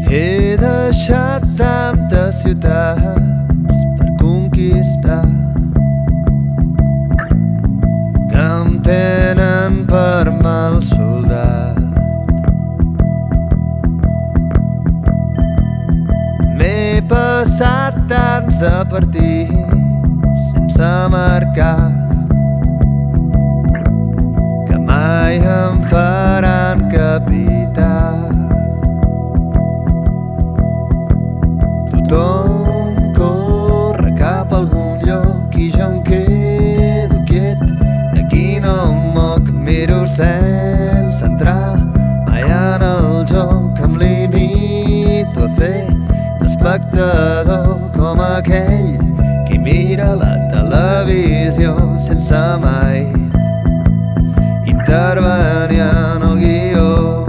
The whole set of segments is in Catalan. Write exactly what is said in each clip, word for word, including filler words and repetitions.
He deixat tantes ciutats per conquistar que em tenen per mal soldat. M'he passat tants de partits sense marcar que mai em faran capità. Tothom corre cap a algun lloc i jo em quedo quiet. D'aquí no em moc, miro sense entrar mai en el joc. Em limito a fer d'espectador com aquell qui mira la televisió sense mai intervenir en el guió.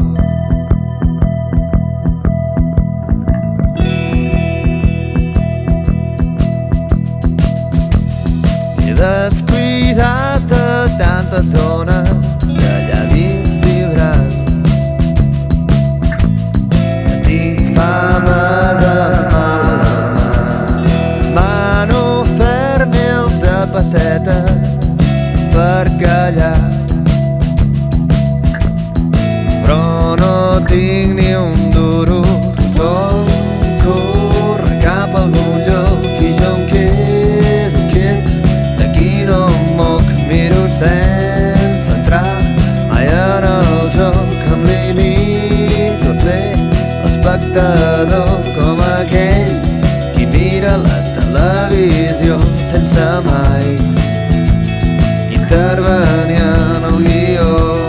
Descuidat a tantes zones de llavis vibrants que tinc fama de mala mà. M'han ofert mils de pessetes per callar, però no tinc ni un duro. Tothom corre cap a algun lloc i jo em quedo quiet. No em moc, miro sense entrar mai en el joc. Em limito a fer l'espectador com aquell qui mira la televisió sense mai intervenir en el guió.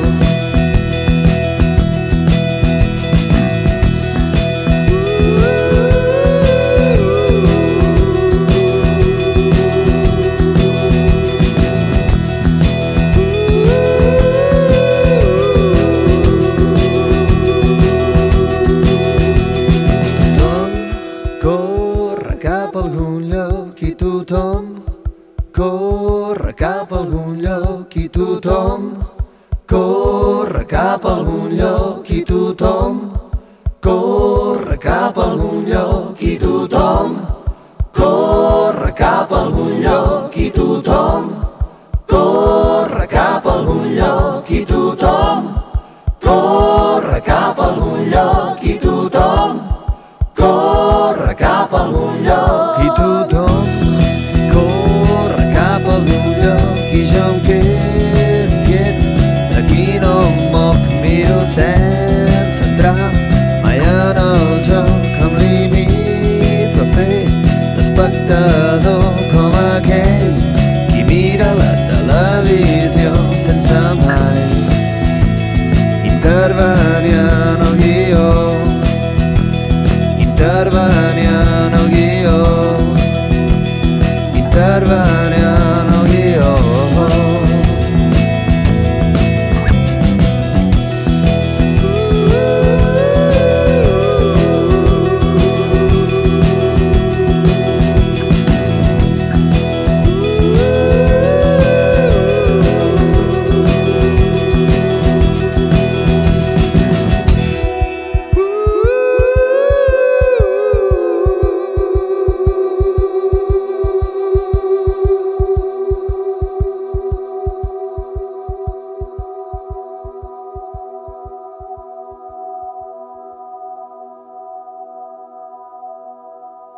I tothom corre cap a algun lloc i tothom corre cap a algun lloc i tothom corre cap a algun lloc i tothom corre cap a algun lloc i tothom corre cap a algun lloc i tothom corre cap a algun lloc i tothom corre cap a algun lloc i tothom corre cap a algun lloc i jo em quedo quiet. Aquí no em moc, miro sense entrar mai en el joc. Em limito a fer d'espectador com aquell qui mira la televisió sense mai intervenir en el guió. Intervenir